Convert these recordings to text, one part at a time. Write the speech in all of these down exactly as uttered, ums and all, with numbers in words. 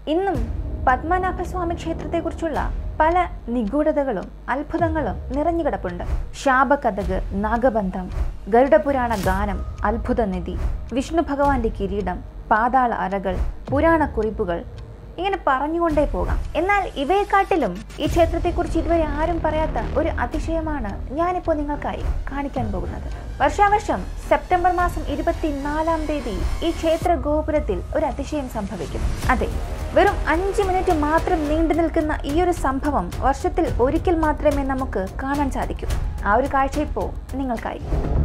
ഇന്നും പത്മനാഭസ്വാമി ക്ഷേത്രത്തെക്കുറിച്ചുള്ള പല നിഗൂഢതകളും അത്ഭുതങ്ങളും നിറഞ്ഞുകിടപ്പുണ്ട്. ശാപകഥക്, നാഗബന്ധം, ഗരുഡപുരാണ ഗാനം, അത്ഭുതനിധി, വിഷ്ണു ഭഗവാന്റെ കിരീടം, പാതാള അറകൾ, പുരാണ കുറിപ്പുകൾ, ഇങ്ങനെ പറഞ്ഞുകൊണ്ടേ പോകാം. എന്നാൽ ഇവയെക്കാട്ടിലും ഈ ക്ഷേത്രത്തെക്കുറിച്ച് ഇതുവരെ ആരും പറയാത്ത ഒരു അതിശയമാണ് ഞാനിപ്പോൾ നിങ്ങൾക്കായി കാണിക്കാൻ പോകുന്നത്. വർഷാവർഷം സെപ്റ്റംബർ മാസം ഇരുപത്തിനാലാം തീയതി ഈ ക്ഷേത്ര ഗോപുരത്തിൽ ഒരു അതിശയം സംഭവിക്കും. അതെ, വെറും അഞ്ച് മിനിറ്റ് മാത്രം നീണ്ടു നിൽക്കുന്ന ഈ ഒരു സംഭവം വർഷത്തിൽ ഒരിക്കൽ മാത്രമേ നമുക്ക് കാണാൻ സാധിക്കൂ. ആ ഒരു കാഴ്ച ഇപ്പോൾ നിങ്ങൾക്കായി.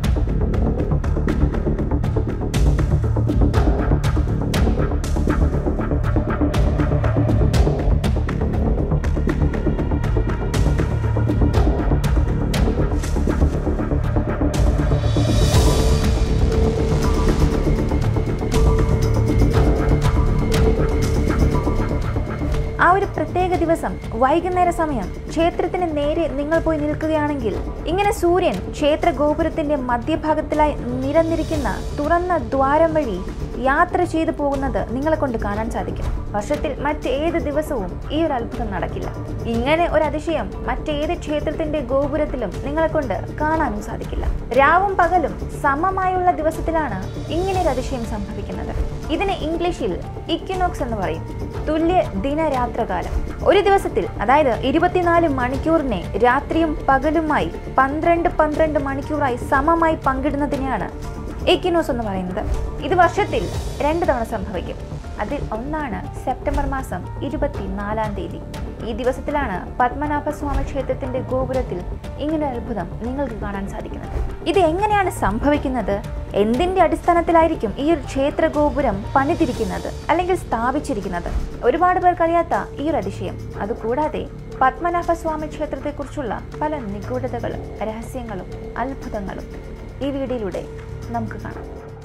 ആ ഒരു പ്രത്യേക ദിവസം വൈകുന്നേര സമയം ക്ഷേത്രത്തിന് നേരെ നിങ്ങൾ പോയി നിൽക്കുകയാണെങ്കിൽ ഇങ്ങനെ സൂര്യൻ ക്ഷേത്ര ഗോപുരത്തിന്റെ മധ്യഭാഗത്തിലായി നിരന്നിരിക്കുന്ന തുറന്ന ദ്വാരം വഴി യാത്ര ചെയ്തു പോകുന്നത് നിങ്ങളെ കൊണ്ട് കാണാൻ സാധിക്കും. വർഷത്തിൽ മറ്റേത് ദിവസവും ഈ ഒരു അത്ഭുതം നടക്കില്ല. ഇങ്ങനെ ഒരു അതിശയം മറ്റേത് ക്ഷേത്രത്തിന്റെ ഗോപുരത്തിലും നിങ്ങളെ കൊണ്ട് കാണാനും സാധിക്കില്ല. രാവും പകലും സമമായുള്ള ദിവസത്തിലാണ് ഇങ്ങനെ ഒരു അതിശയം സംഭവിക്കുന്നത്. ഇതിനെ ഇംഗ്ലീഷിൽ ഇക്വിനോക്സ് എന്ന് പറയും. തുല്യ ദിനരാത്രകാലം. ഒരു ദിവസത്തിൽ, അതായത് ഇരുപത്തിനാല് മണിക്കൂറിനെ രാത്രിയും പകലുമായി പന്ത്രണ്ട് പന്ത്രണ്ട് മണിക്കൂറായി സമമായി പങ്കിടുന്നതിനെയാണ് ഇക്വിനോക്സ് എന്ന് പറയുന്നത്. ഇത് വർഷത്തിൽ രണ്ട് തവണ സംഭവിക്കും. അതിൽ ഒന്നാണ് സെപ്റ്റംബർ മാസം ഇരുപത്തിനാലാം തീയതി. ഈ ദിവസത്തിലാണ് പത്മനാഭസ്വാമി ക്ഷേത്രത്തിന്റെ ഗോപുരത്തിൽ ഇങ്ങനെ ഒരു അത്ഭുതം നിങ്ങൾക്ക് കാണാൻ സാധിക്കുന്നത്. ഇത് എങ്ങനെയാണ് സംഭവിക്കുന്നത്? എന്തിന്റെ അടിസ്ഥാനത്തിലായിരിക്കും ഈ ഒരു ക്ഷേത്ര ഗോപുരം പണിതിരിക്കുന്നത് അല്ലെങ്കിൽ സ്ഥാപിച്ചിരിക്കുന്നത്? ഒരുപാട് പേർക്കറിയാത്ത ഈ ഒരു അതിശയം, അതുകൂടാതെ പത്മനാഭസ്വാമി ക്ഷേത്രത്തെക്കുറിച്ചുള്ള പല നിഗൂഢതകളും രഹസ്യങ്ങളും അത്ഭുതങ്ങളും ഈ വീഡിയോയിലൂടെ നമുക്ക് കാണാം.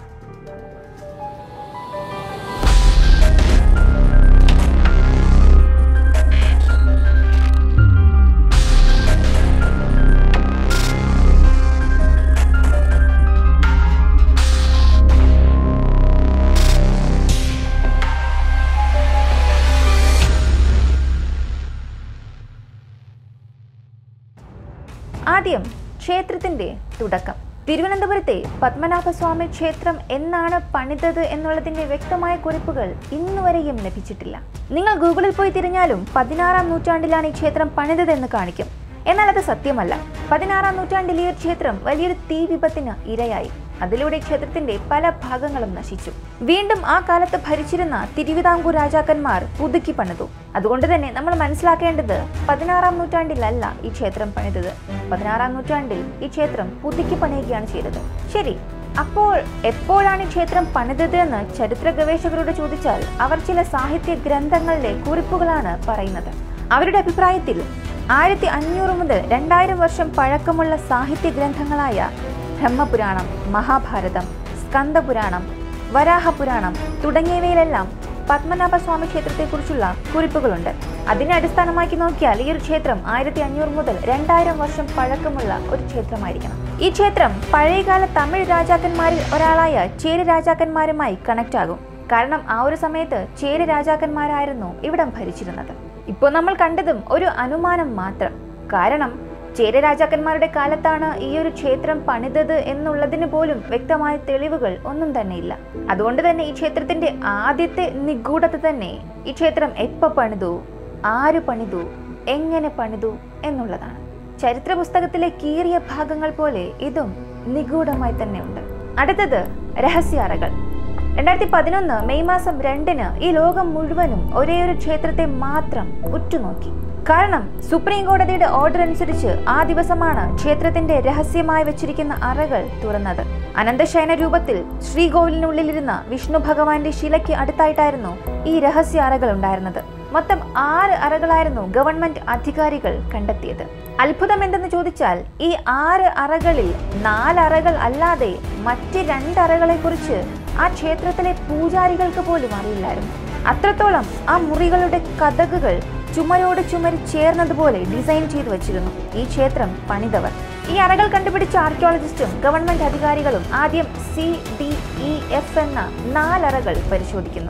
ആദ്യം ക്ഷേത്രത്തിന്റെ തുടക്കം. തിരുവനന്തപുരത്തെ പത്മനാഭസ്വാമി ക്ഷേത്രം എന്നാണ് പണിതത് എന്നുള്ളതിന്റെ വ്യക്തമായ കുറിപ്പുകൾ ഇന്നുവരെയും ലഭിച്ചിട്ടില്ല. നിങ്ങൾ ഗൂഗിളിൽ പോയി തിരഞ്ഞാലും പതിനാറാം നൂറ്റാണ്ടിലാണ് ഈ ക്ഷേത്രം പണിതതെന്ന് കാണിക്കും. എന്നാൽ അത് സത്യമല്ല. പതിനാറാം നൂറ്റാണ്ടിൽ ഈ ക്ഷേത്രം വലിയൊരു തീ വിപത്തിന് ഇരയായി. അതിലൂടെ ക്ഷേത്രത്തിന്റെ പല ഭാഗങ്ങളും നശിച്ചു. വീണ്ടും ആ കാലത്ത് ഭരിച്ചിരുന്ന തിരുവിതാംകൂർ രാജാക്കന്മാർ പുതുക്കി പണിതു. അതുകൊണ്ട് തന്നെ നമ്മൾ മനസ്സിലാക്കേണ്ടത് പതിനാറാം നൂറ്റാണ്ടിലല്ല ഈ ക്ഷേത്രം പണിതത്. പതിനാറാം നൂറ്റാണ്ടിൽ ഈ ക്ഷേത്രം പുതുക്കി പണിയുകയാണ് ചെയ്തത്. ശരി, അപ്പോൾ എപ്പോഴാണ് ഈ ക്ഷേത്രം പണിതത് എന്ന് ചരിത്ര ഗവേഷകരോട് ചോദിച്ചാൽ അവർ ചില സാഹിത്യ ഗ്രന്ഥങ്ങളിലെ കുറിപ്പുകളാണ് പറയുന്നത്. അവരുടെ അഭിപ്രായത്തിൽ ആയിരത്തി അഞ്ഞൂറ് മുതൽ രണ്ടായിരം വർഷം പഴക്കമുള്ള സാഹിത്യ ഗ്രന്ഥങ്ങളായ ബ്രഹ്മപുരാണം, മഹാഭാരതം, സ്കന്ദപുരാണം, വരാഹപുരാണം തുടങ്ങിയവയിലെല്ലാം പത്മനാഭസ്വാമി ക്ഷേത്രത്തെക്കുറിച്ചുള്ള കുറിപ്പുകളുണ്ട്. അതിനെ അടിസ്ഥാനമാക്കി നോക്കിയാൽ ഈ ഒരു ക്ഷേത്രം ആയിരത്തി അഞ്ഞൂറ് മുതൽ രണ്ടായിരം വർഷം പഴക്കമുള്ള ഒരു ക്ഷേത്രമായിരിക്കണം. ഈ ക്ഷേത്രം പഴയകാല തമിഴ് രാജാക്കന്മാരിൽ ഒരാളായ ചേര രാജാക്കന്മാരുമായി കണക്ട് ആകും. കാരണം ആ ഒരു സമയത്ത് ചേര രാജാക്കന്മാരായിരുന്നു ഇവിടം ഭരിച്ചിരുന്നത്. ഇപ്പോൾ നമ്മൾ കണ്ടതും ഒരു അനുമാനം മാത്രം. കാരണം ചേര രാജാക്കന്മാരുടെ കാലത്താണ് ഈ ഒരു ക്ഷേത്രം പണിതത് എന്നുള്ളതിന് പോലും വ്യക്തമായ തെളിവുകൾ ഒന്നും തന്നെ ഇല്ല. അതുകൊണ്ട് തന്നെ ഈ ക്ഷേത്രത്തിന്റെ ആദ്യത്തെ നിഗൂഢത തന്നെ ഈ ക്ഷേത്രം എപ്പോൾ പണിതു, ആര് പണിതു, എങ്ങനെ പണിതു എന്നുള്ളതാണ്. ചരിത്ര പുസ്തകത്തിലെ കീറിയ ഭാഗങ്ങൾ പോലെ ഇതും നിഗൂഢമായി തന്നെ ഉണ്ട്. അടുത്തത് രഹസ്യ അറകൾ. രണ്ടായിരത്തി പതിനൊന്ന് മെയ് മാസം രണ്ടിന് ഈ ലോകം മുഴുവനും ഒരേ ഒരു ക്ഷേത്രത്തെ മാത്രം ഉറ്റുനോക്കി. കാരണം സുപ്രീം കോടതിയുടെ ഓർഡർ അനുസരിച്ച് ആ ദിവസമാണ് ക്ഷേത്രത്തിന്റെ രഹസ്യമായി വെച്ചിരിക്കുന്ന അറകൾ തുറന്നത്. അനന്തശയന രൂപത്തിൽ ശ്രീകോവിലിനുള്ളിലിരുന്ന വിഷ്ണു ഭഗവാന്റെ ശിലയ്ക്ക് അടുത്തായിട്ടായിരുന്നു ഈ രഹസ്യ അറകൾ ഉണ്ടായിരുന്നത്. മൊത്തം ആറ് അറകളായിരുന്നു ഗവൺമെന്റ് അധികാരികൾ കണ്ടെത്തിയത്. അത്ഭുതം എന്തെന്ന് ചോദിച്ചാൽ ഈ ആറ് അറകളിൽ നാലറകൾ അല്ലാതെ മറ്റ് രണ്ടറകളെ കുറിച്ച് ആ ക്ഷേത്രത്തിലെ പൂജാരികൾക്ക് പോലും അറിയില്ലായിരുന്നു. അത്രത്തോളം ആ മുറികളുടെ കതകുകൾ ചുമരോട് ചുമര് ചേർന്നതുപോലെ ഡിസൈൻ ചെയ്തു വച്ചിരുന്നു ഈ ക്ഷേത്രം പണിതവർ. ഈ അറകൾ കണ്ടുപിടിച്ച ആർക്കിയോളജിസ്റ്റും ഗവൺമെന്റ് അധികാരികളും ആദ്യം സി ഡി ഇ എഫ് എന്ന നാലറകൾ പരിശോധിക്കുന്നു.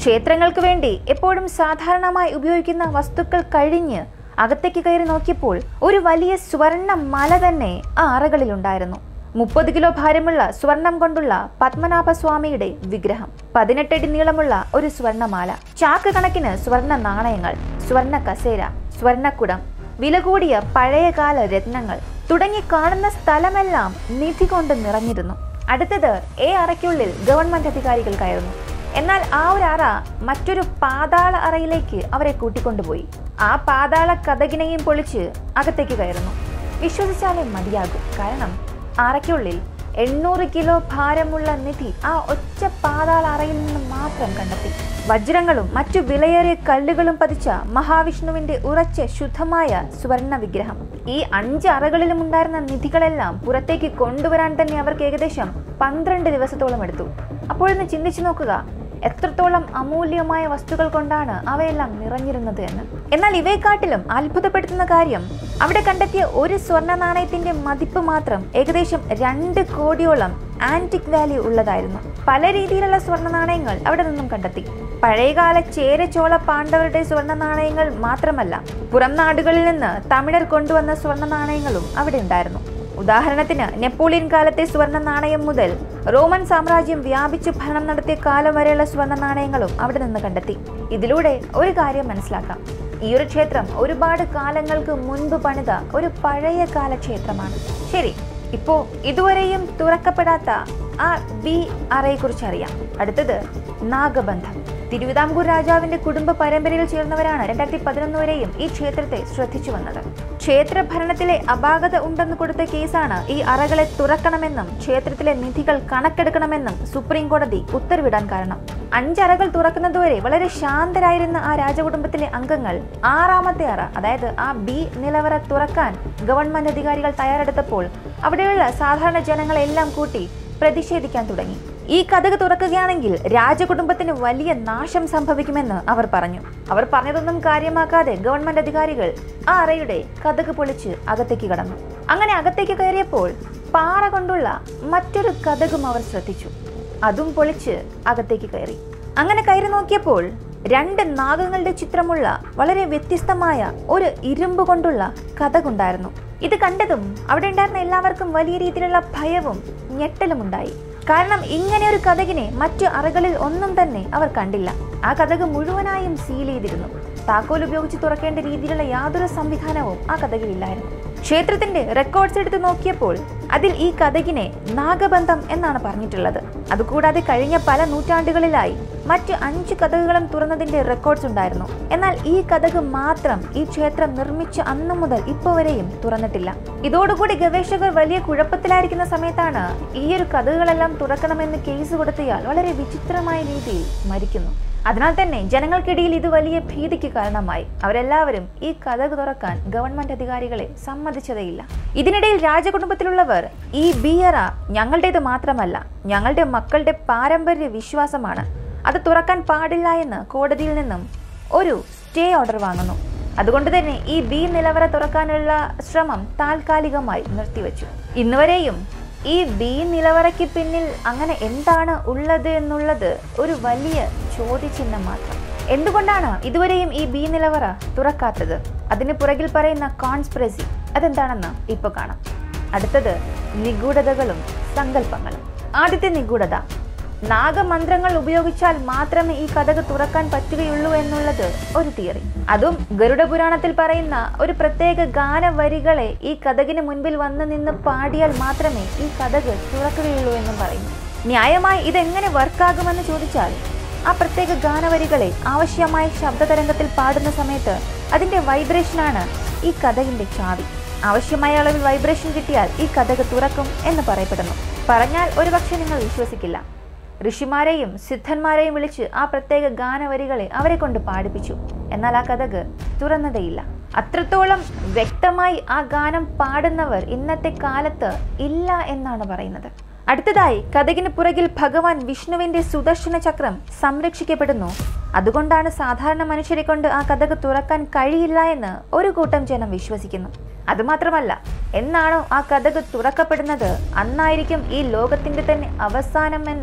ക്ഷേത്രങ്ങൾക്ക് വേണ്ടി എപ്പോഴും സാധാരണമായി ഉപയോഗിക്കുന്ന വസ്തുക്കൾ കഴിഞ്ഞ് അകത്തേക്ക് കയറി നോക്കിയപ്പോൾ ഒരു വലിയ സ്വർണ്ണ മല തന്നെ ആ അറകളിലുണ്ടായിരുന്നു. മുപ്പത് കിലോ ഭാരമുള്ള സ്വർണം കൊണ്ടുള്ള പത്മനാഭസ്വാമിയുടെ വിഗ്രഹം, പതിനെട്ടടി നീളമുള്ള ഒരു സ്വർണ്ണമാല, ചാക്ക് കണക്കിന് സ്വർണ്ണ നാണയങ്ങൾ, സ്വർണ്ണ കസേര, സ്വർണ്ണക്കുടം, വില കൂടിയ പഴയകാല രത്നങ്ങൾ തുടങ്ങി കാണുന്ന സ്ഥലമെല്ലാം നിധി കൊണ്ട് നിറഞ്ഞിരുന്നു. അടുത്തത് ഏ അറയ്ക്കുള്ളിൽ ഗവൺമെന്റ് അധികാരികൾ കയറുന്നു. എന്നാൽ ആ ഒരു അറ മറ്റൊരു പാതാള അറയിലേക്ക് അവരെ കൂട്ടിക്കൊണ്ടുപോയി. ആ പാതാള കതകിനെയും പൊളിച്ച് അകത്തേക്ക് കയറുന്നു. വിശ്വസിച്ചാലേ മതിയാകും. കാരണം അറയ്ക്കുള്ളിൽ എണ്ണൂറ് കിലോ ഭാരമുള്ള നിധി ആ ഒറ്റ പാതാള അറയിൽ നിന്ന് മാത്രം കണ്ടെത്തി. വജ്രങ്ങളും മറ്റു വിലയേറിയ കല്ലുകളും പതിച്ച മഹാവിഷ്ണുവിന്റെ ഉറച്ച ശുദ്ധമായ സ്വർണ്ണ വിഗ്രഹം. ഈ അഞ്ച് അറകളിലും ഉണ്ടായിരുന്ന നിധികളെല്ലാം പുറത്തേക്ക് കൊണ്ടുവരാൻ തന്നെ അവർക്ക് ഏകദേശം പന്ത്രണ്ട് ദിവസത്തോളം എടുത്തു. അപ്പോഴൊന്ന് ചിന്തിച്ചു നോക്കുക, എത്രത്തോളം അമൂല്യമായ വസ്തുക്കൾ കൊണ്ടാണ് അവയെല്ലാം നിറഞ്ഞിരുന്നത് എന്ന്. എന്നാൽ ഇവയെക്കാട്ടിലും അത്ഭുതപ്പെടുത്തുന്ന കാര്യം, അവിടെ കണ്ടെത്തിയ ഒരു സ്വർണ്ണ നാണയത്തിന്റെ മതിപ്പ് മാത്രം ഏകദേശം രണ്ട് കോടിയോളം ആന്റിക് വാല്യൂ ഉള്ളതായിരുന്നു. പല രീതിയിലുള്ള സ്വർണ്ണ നാണയങ്ങൾ അവിടെ നിന്നും കണ്ടെത്തി. പഴയകാല ചേര ചോള പാണ്ഡവരുടെ സ്വർണ്ണ നാണയങ്ങൾ മാത്രമല്ല, പുറം നാടുകളിൽ നിന്ന് തമിഴർ കൊണ്ടുവന്ന സ്വർണ്ണ നാണയങ്ങളും അവിടെ ഉണ്ടായിരുന്നു. ഉദാഹരണത്തിന് നെപ്പോളിയൻ കാലത്തെ സ്വർണ്ണ നാണയം മുതൽ റോമൻ സാമ്രാജ്യം വ്യാപിച്ച് ഭരണം നടത്തിയ കാലം വരെയുള്ള സ്വർണ്ണ നാണയങ്ങളും അവിടെ നിന്ന് കണ്ടെത്തി. ഇതിലൂടെ ഒരു കാര്യം മനസ്സിലാക്കാം, ഈ ഒരു ക്ഷേത്രം ഒരുപാട് കാലങ്ങൾക്ക് മുൻപ് പണിത ഒരു പഴയ കാല ക്ഷേത്രമാണ്. ശരി, ഇപ്പോ ഇതുവരെയും തുറക്കപ്പെടാത്ത ആ ബി അറയെ കുറിച്ച് അറിയാം. അടുത്തത് നാഗബന്ധം. തിരുവിതാംകൂർ രാജാവിന്റെ കുടുംബ പരമ്പരയിൽ ചേർന്നവരാണ് രണ്ടായിരത്തി പതിനൊന്ന് വരെയും ഈ ക്ഷേത്രത്തെ ശ്രദ്ധിച്ചു വന്നത്. ക്ഷേത്ര ഭരണത്തിലെ അപാകത ഉണ്ടെന്ന് കൊടുത്ത കേസാണ് ഈ അറകളെ തുറക്കണമെന്നും ക്ഷേത്രത്തിലെ നിധികൾ കണക്കെടുക്കണമെന്നും സുപ്രീം കോടതി ഉത്തരവിടാൻ കാരണം. അഞ്ചറകൾ തുറക്കുന്നതുവരെ വളരെ ശാന്തരായിരുന്ന ആ രാജകുടുംബത്തിലെ അംഗങ്ങൾ ആറാമത്തെ അറ, അതായത് ആ ബി നിലവറ തുറക്കാൻ ഗവൺമെന്റ് അധികാരികൾ തയ്യാറെടുത്തപ്പോൾ അവിടെയുള്ള സാധാരണ ജനങ്ങളെല്ലാം കൂട്ടി പ്രതിഷേധിക്കാൻ തുടങ്ങി. ഈ കതക് തുറക്കുകയാണെങ്കിൽ രാജകുടുംബത്തിന് വലിയ നാശം സംഭവിക്കുമെന്ന് അവർ പറഞ്ഞു. അവർ പറഞ്ഞതൊന്നും കാര്യമാക്കാതെ ഗവൺമെന്റ് അധികാരികൾ ആ അറയുടെ കതക് പൊളിച്ച് അകത്തേക്ക് കടന്നു. അങ്ങനെ അകത്തേക്ക് കയറിയപ്പോൾ പാറ കൊണ്ടുള്ള മറ്റൊരു കതകും അവർ ശ്രദ്ധിച്ചു. അതും പൊളിച്ച് അകത്തേക്ക് കയറി. അങ്ങനെ കയറി നോക്കിയപ്പോൾ രണ്ട് നാഗങ്ങളുടെ ചിത്രമുള്ള വളരെ വ്യത്യസ്തമായ ഒരു ഇരുമ്പ് കൊണ്ടുള്ള കതകുണ്ടായിരുന്നു. ഇത് കണ്ടതും അവിടെ ഉണ്ടായിരുന്ന എല്ലാവർക്കും വലിയ രീതിയിലുള്ള ഭയവും ഞെട്ടലും ഉണ്ടായി. കാരണം ഇങ്ങനെ ഒരു കതകിനെ മറ്റു അറകളിൽ ഒന്നും തന്നെ അവർ കണ്ടില്ല. ആ കതക് മുഴുവനായും സീൽ ചെയ്തിരുന്നു. താക്കോൽ ഉപയോഗിച്ച് തുറക്കേണ്ട രീതിയിലുള്ള യാതൊരു സംവിധാനവും ആ കതകിലില്ലായിരുന്നു. ക്ഷേത്രത്തിന്റെ റെക്കോർഡ്സ് എടുത്ത് നോക്കിയപ്പോൾ അതിൽ ഈ കതകിനെ നാഗബന്ധം എന്നാണ് പറഞ്ഞിട്ടുള്ളത്. അതുകൂടാതെ കഴിഞ്ഞ പല നൂറ്റാണ്ടുകളിലായി മറ്റ് അഞ്ച് കതകുകളും തുറന്നതിന്റെ റെക്കോർഡ്സ് ഉണ്ടായിരുന്നു. എന്നാൽ ഈ കതക് മാത്രം ഈ ക്ഷേത്രം നിർമ്മിച്ച അന്നു മുതൽ ഇപ്പോൾ വരെയും തുറന്നിട്ടില്ല. ഇതോടുകൂടി ഗവേഷകർ വലിയ കുഴപ്പത്തിലായിരിക്കുന്ന സമയത്താണ് ഈ ഒരു കതകുകളെല്ലാം തുറക്കണമെന്ന് കേസ് കൊടുത്തയാൾ വളരെ വിചിത്രമായ രീതിയിൽ മരിക്കുന്നു. അതിനാൽ തന്നെ ജനങ്ങൾക്കിടയിൽ ഇത് വലിയ ഭീതിക്ക് കാരണമായി. അവരെല്ലാവരും ഈ കതക് തുറക്കാൻ ഗവൺമെന്റ് അധികാരികളെ സമ്മതിച്ചതേയില്ല. ഇതിനിടയിൽ രാജകുടുംബത്തിലുള്ളവർ ഈ ബിയറ ഞങ്ങളുടേത് മാത്രമല്ല, ഞങ്ങളുടെ മക്കളുടെ പാരമ്പര്യ വിശ്വാസമാണ്, അത് തുറക്കാൻ പാടില്ല എന്ന് കോടതിയിൽ നിന്നും ഒരു സ്റ്റേ ഓർഡർ വാങ്ങുന്നു. അതുകൊണ്ട് തന്നെ ഈ ബി നിലവറ തുറക്കാനുള്ള ശ്രമം താൽക്കാലികമായി നിർത്തിവെച്ചു. ഇന്നുവരെയും ഈ ബി നിലവറയ്ക്ക് പിന്നിൽ അങ്ങനെ എന്താണ് ഉള്ളത് എന്നുള്ളത് ഒരു വലിയ ചോദ്യചിഹ്നം മാത്രം. എന്തുകൊണ്ടാണ് ഇതുവരെയും ഈ ബി നിലവറ തുറക്കാത്തത്? അതിന് പുറകിൽ പറയുന്ന കോൺസ്പിറസി അതെന്താണെന്ന് ഇപ്പൊ കാണാം. അടുത്തത് നിഗൂഢതകളും സങ്കല്പങ്ങളും. ആദ്യത്തെ നിഗൂഢത, നാഗമന്ത്രങ്ങൾ ഉപയോഗിച്ചാൽ മാത്രമേ ഈ കതക് തുറക്കാൻ പറ്റുകയുള്ളൂ എന്നുള്ളത് ഒരു തിയറി. അതും ഗരുഡ പുരാണത്തിൽ പറയുന്ന ഒരു പ്രത്യേക ഗാനവരികളെ ഈ കതകിന് മുൻപിൽ വന്ന് നിന്ന് പാടിയാൽ മാത്രമേ ഈ കതക് തുറക്കുകയുള്ളൂ എന്നും പറയുന്നു. ന്യായമായി ഇതെങ്ങനെ വർക്കാകുമെന്ന് ചോദിച്ചാൽ, ആ പ്രത്യേക ഗാനവരികളെ ആവശ്യമായ ശബ്ദതരംഗത്തിൽ പാടുന്ന സമയത്ത് അതിന്റെ വൈബ്രേഷനാണ് ഈ കതകിന്റെ ചാവി. ആവശ്യമായ അളവിൽ വൈബ്രേഷൻ കിട്ടിയാൽ ഈ കതക് തുറക്കും എന്ന് പറയപ്പെടുന്നു. പറഞ്ഞാൽ ഒരുപക്ഷെ നിങ്ങൾ വിശ്വസിക്കില്ല. ഋഷിമാരെയും സിദ്ധന്മാരെയും വിളിച്ച് ആ പ്രത്യേക ഗാനവരികളെ അവരെ കൊണ്ട് പാടിപ്പിച്ചു. എന്നാൽ ആ കതക് തുറന്നതേയില്ല. അത്രത്തോളം വ്യക്തമായി ആ ഗാനം പാടുന്നവർ ഇന്നത്തെ കാലത്ത് ഇല്ല എന്നാണ് പറയുന്നത്. അടുത്തതായി, കതകിന് പുറകിൽ ഭഗവാൻ വിഷ്ണുവിന്റെ സുദർശന ചക്രം സംരക്ഷിക്കപ്പെടുന്നു. അതുകൊണ്ടാണ് സാധാരണ മനുഷ്യരെ കൊണ്ട് ആ കതക് തുറക്കാൻ കഴിയില്ല എന്ന് ഒരു കൂട്ടം ജനം വിശ്വസിക്കുന്നു. അതുമാത്രമല്ല, എന്നാണോ ആ കതക് തുറക്കപ്പെടുന്നത് അന്നായിരിക്കും ഈ ലോകത്തിന്റെ തന്നെ അവസാനം എന്നും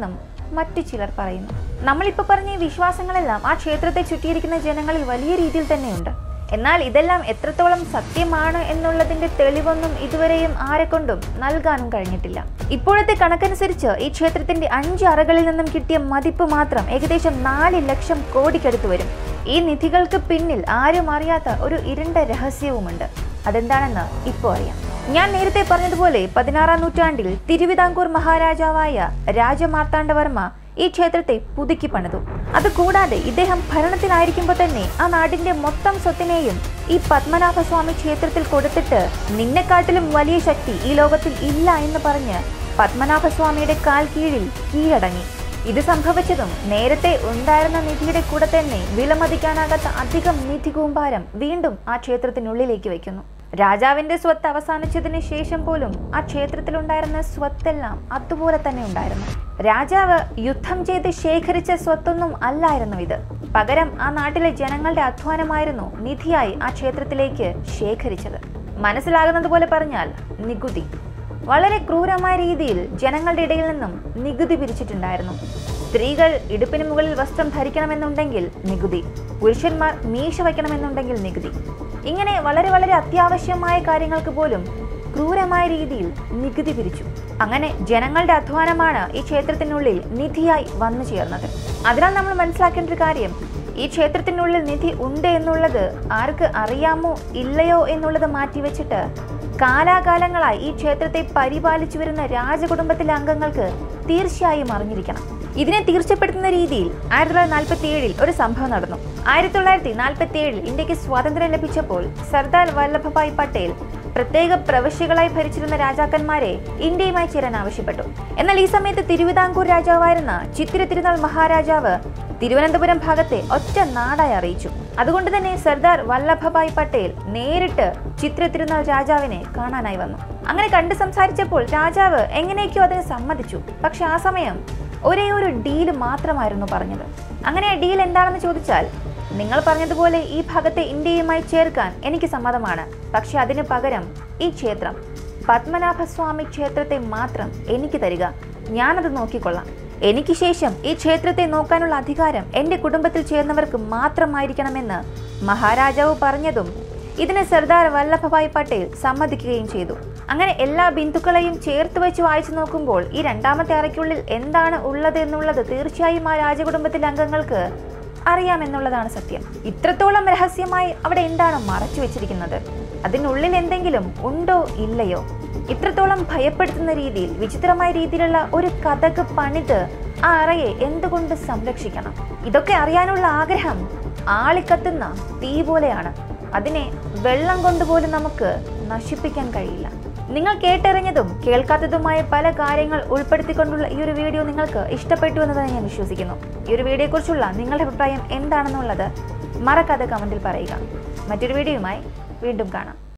മറ്റു ചിലർ പറയുന്നു. നമ്മളിപ്പോൾ പറഞ്ഞ ഈ വിശ്വാസങ്ങളെല്ലാം ആ ക്ഷേത്രത്തെ ചുറ്റിയിരിക്കുന്ന ജനങ്ങളിൽ വലിയ രീതിയിൽ തന്നെയുണ്ട്. എന്നാൽ ഇതെല്ലാം എത്രത്തോളം സത്യമാണ് എന്നുള്ളതിന്റെ തെളിവൊന്നും ഇതുവരെയും ആരെക്കൊണ്ടും നൽകാനും കഴിഞ്ഞിട്ടില്ല. ഇപ്പോഴത്തെ കണക്കനുസരിച്ച് ഈ ക്ഷേത്രത്തിന്റെ അഞ്ച് അറകളിൽ നിന്നും കിട്ടിയ മതിപ്പ് മാത്രം ഏകദേശം നാല് ലക്ഷം കോടിക്കടുത്ത് വരും. ഈ നിധികൾക്ക് പിന്നിൽ ആരും അറിയാത്ത ഒരു ഇരുണ്ട രഹസ്യവുമുണ്ട്. അതെന്താണെന്ന് ഇപ്പോൾ അറിയാം. ഞാൻ നേരത്തെ പറഞ്ഞതുപോലെ പതിനാറാം നൂറ്റാണ്ടിൽ തിരുവിതാംകൂർ മഹാരാജാവായ രാജമാർത്താണ്ഡവർമ്മ ഈ ക്ഷേത്രത്തെ പുതുക്കി പണിതു. അതുകൂടാതെ ഇദ്ദേഹം ഭരണത്തിലായിരിക്കുമ്പോൾ തന്നെ ആ നാടിന്റെ മൊത്തം സ്വത്തിനെയും ഈ പത്മനാഭസ്വാമി ക്ഷേത്രത്തിൽ കൊടുത്തിട്ട് നിന്നെക്കാട്ടിലും വലിയ ശക്തി ഈ ലോകത്തിൽ ഇല്ല എന്ന് പറഞ്ഞ് പത്മനാഭസ്വാമിയുടെ കാൽ കീഴിൽ കീഴടങ്ങി. ഇത് സംഭവിച്ചതും നേരത്തെ ഉണ്ടായിരുന്ന നിധിയുടെ കൂടെ തന്നെ വിലമതിക്കാനാകാത്ത അധികം നിധി കൂമ്പാരം വീണ്ടും ആ ക്ഷേത്രത്തിനുള്ളിലേക്ക് വയ്ക്കുന്നു. രാജാവിന്റെ സ്വത്ത് അവസാനിച്ചതിന് ശേഷം പോലും ആ ക്ഷേത്രത്തിലുണ്ടായിരുന്ന സ്വത്തെല്ലാം അതുപോലെ തന്നെ ഉണ്ടായിരുന്നു. രാജാവ് യുദ്ധം ചെയ്ത് ശേഖരിച്ച സ്വത്തൊന്നും അല്ലായിരുന്നു ഇത്. പകരം ആ നാട്ടിലെ ജനങ്ങളുടെ അധ്വാനമായിരുന്നു നിധിയായി ആ ക്ഷേത്രത്തിലേക്ക് ശേഖരിച്ചത്. മനസ്സിലാകുന്നത് പോലെ പറഞ്ഞാൽ നികുതി. വളരെ ക്രൂരമായ രീതിയിൽ ജനങ്ങളുടെ ഇടയിൽ നിന്നും നികുതി പിരിച്ചിട്ടുണ്ടായിരുന്നു. സ്ത്രീകൾ ഇടുപ്പിന് മുകളിൽ വസ്ത്രം ധരിക്കണമെന്നുണ്ടെങ്കിൽ നികുതി, പുരുഷന്മാർ മീശ വയ്ക്കണമെന്നുണ്ടെങ്കിൽ നികുതി. ഇങ്ങനെ വളരെ വളരെ അത്യാവശ്യമായ കാര്യങ്ങൾക്ക് പോലും ക്രൂരമായ രീതിയിൽ നികുതി പിരിച്ചു. അങ്ങനെ ജനങ്ങളുടെ അധ്വാനമാണ് ഈ ക്ഷേത്രത്തിനുള്ളിൽ നിധിയായി വന്നു ചേർന്നത്. അതിനാൽ നമ്മൾ മനസ്സിലാക്കേണ്ട ഒരു കാര്യം, ഈ ക്ഷേത്രത്തിനുള്ളിൽ നിധി ഉണ്ട് എന്നുള്ളത് ആർക്ക് അറിയാമോ ഇല്ലയോ എന്നുള്ളത് മാറ്റിവെച്ചിട്ട് കാലാകാലങ്ങളായി ഈ ക്ഷേത്രത്തെ പരിപാലിച്ചു വരുന്ന രാജകുടുംബത്തിലെ അംഗങ്ങൾക്ക് തീർച്ചയായും അറിഞ്ഞിരിക്കണം. ഇതിനെ തീർച്ചപ്പെടുത്തുന്ന രീതിയിൽ ആയിരത്തി തൊള്ളായിരത്തി നാൽപ്പത്തി ഏഴിൽ ഒരു സംഭവം നടന്നു. ആയിരത്തി തൊള്ളായിരത്തി നാൽപ്പത്തി ഏഴിൽ ഇന്ത്യക്ക് സ്വാതന്ത്ര്യം ലഭിച്ചപ്പോൾ സർദാർ വല്ലഭഭായ് പട്ടേൽ പ്രത്യേക പ്രവിശ്യകളായി ഭരിച്ചിരുന്ന രാജാക്കന്മാരെ ഇന്ത്യയുമായി ചേരാൻ ആവശ്യപ്പെട്ടു. എന്നാൽ ഈ സമയത്ത് തിരുവിതാംകൂർ രാജാവായിരുന്ന ചിത്തിര തിരുനാൾ മഹാരാജാവ് തിരുവനന്തപുരം ഭാഗത്തെ ഒറ്റ നാടായി അറിയിച്ചു. അതുകൊണ്ട് തന്നെ സർദാർ വല്ലഭഭായ് പട്ടേൽ നേരിട്ട് ചിത്തിര തിരുനാൾ രാജാവിനെ കാണാനായി വന്നു. അങ്ങനെ കണ്ട് സംസാരിച്ചപ്പോൾ രാജാവ് എങ്ങനെയൊക്കെയോ അതിന് സമ്മതിച്ചു. പക്ഷെ ആ സമയം ഒരേ ഒരു ഡീല് മാത്രമായിരുന്നു പറഞ്ഞത്. അങ്ങനെ ആ ഡീൽ എന്താണെന്ന് ചോദിച്ചാൽ, നിങ്ങൾ പറഞ്ഞതുപോലെ ഈ ഭാഗത്തെ ഇന്ത്യയുമായി ചേർക്കാൻ എനിക്ക് സമ്മതമാണ്. പക്ഷെ അതിന് പകരം ഈ ക്ഷേത്രം, പത്മനാഭസ്വാമി ക്ഷേത്രത്തെ മാത്രം എനിക്ക് തരിക. ഞാനത് നോക്കിക്കൊള്ളാം. എനിക്ക് ശേഷം ഈ ക്ഷേത്രത്തെ നോക്കാനുള്ള അധികാരം എൻ്റെ കുടുംബത്തിൽ ചേർന്നവർക്ക് മാത്രമായിരിക്കണമെന്ന് മഹാരാജാവ് പറഞ്ഞതും ഇതിന് സർദാർ വല്ലഭഭായ് പട്ടേൽ സമ്മതിക്കുകയും ചെയ്തു. അങ്ങനെ എല്ലാ ബിന്ദുക്കളെയും ചേർത്ത് വെച്ച് വായിച്ചു നോക്കുമ്പോൾ ഈ രണ്ടാമത്തെ അറയ്ക്കുള്ളിൽ എന്താണ് ഉള്ളത് എന്നുള്ളത് തീർച്ചയായും ആ രാജകുടുംബത്തിലെ അംഗങ്ങൾക്ക് അറിയാമെന്നുള്ളതാണ് സത്യം. ഇത്രത്തോളം രഹസ്യമായി അവിടെ എന്താണ് മറച്ചു വെച്ചിരിക്കുന്നത്? അതിനുള്ളിൽ എന്തെങ്കിലും ഉണ്ടോ ഇല്ലയോ? ഇത്രത്തോളം ഭയപ്പെടുത്തുന്ന രീതിയിൽ വിചിത്രമായ രീതിയിലുള്ള ഒരു കഥക് പണിത് ആ അറയെ എന്തുകൊണ്ട് സംരക്ഷിക്കണം? ഇതൊക്കെ അറിയാനുള്ള ആഗ്രഹം ആളിക്കത്തുന്ന തീ പോലെയാണ്. അതിനെ വെള്ളം കൊണ്ടുപോലും നമുക്ക് നശിപ്പിക്കാൻ കഴിയില്ല. നിങ്ങൾ കേട്ടറിഞ്ഞതും കേൾക്കാത്തതുമായ പല കാര്യങ്ങൾ ഉൾപ്പെടുത്തിക്കൊണ്ടുള്ള ഈ ഒരു വീഡിയോ നിങ്ങൾക്ക് ഇഷ്ടപ്പെട്ടു എന്ന് തന്നെ ഞാൻ വിശ്വസിക്കുന്നു. ഈ ഒരു വീഡിയോയെക്കുറിച്ചുള്ള നിങ്ങളുടെ അഭിപ്രായം എന്താണെന്നുള്ളത് മറക്കാതെ കമൻറ്റിൽ പറയുക. മറ്റൊരു വീഡിയോയുമായി വീണ്ടും കാണാം.